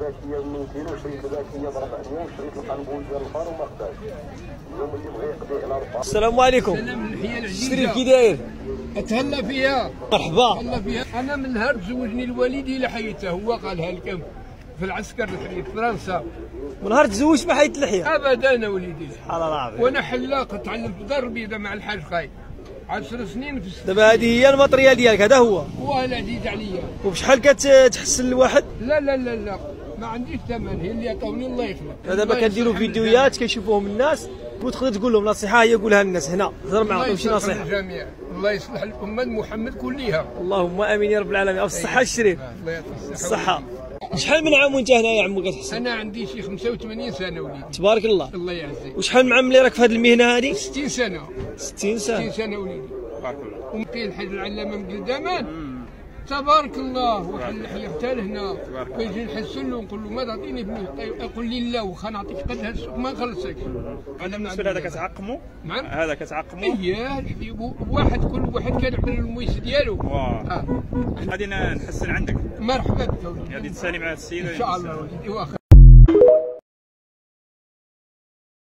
كباكيه ب 200 وشريت كباكيه ب 400 وشريت القنبول ديال الفار وما خداش. اليوم اللي بغى يقضي على 4. السلام عليكم. سلام الحياه العزيزه. شريف كي داير؟ اتهلا فيها. مرحبا. تهلا فيها. انا من نهار تزوجني الوالدي الى حيته، هو قالها لكم في العسكر الحربي في فرنسا. من نهار تزوجت ما حيت اللحيه؟ ابدا وليدي. سبحان الله العظيم. وانا حلاق تعلمت في دار البيضاء مع الحاج خاي 10 سنين في السجن. دابا هذه هي الماتريال ديالك، هذا هو. ولا عزيز عليا. وبشحال كتحسن الواحد؟ لا لا لا لا ما عنديش ثمن، هي اللي عطاوني الله يخلق. دابا كنديروا فيديوهات كيشوفوهم الناس، وتقدر تقول لهم نصيحه هي قولها للناس هنا، هضر معاهم شي نصيحه. الجميع الله يصلح الامه محمد كلها. اللهم امين يا رب العالمين. بالصحه الشريف. الله يعطيك الصحه. شحال من عام وانت هنا يا عمو كتحسن؟ انا عندي شي 85 سنه وليدي. تبارك الله. الله يعزك. وشحال من عام اللي راك في هذه المهنه هذه؟ 60 سنه. 60 سنه. 60 سنه وليدي. تبارك الله. ومقيل الحاج العلامه من قدامان. تبارك الله. وحل حتى لهنا كيجي نحسن له ونقول له ما تعطيني فلوس، يقول لي لا واخا نعطيك قدها السوق ما نخلصكش. هذا بالنسبه لهذا كتعقموا؟ نعم هذا كتعقموا؟ اييه واحد كل واحد كيعمل المويس ديالو. غادي نحسن عندك. مرحبا بك وليدي. غادي تسالي مع هذا السيد ان شاء الله وليدي واخا.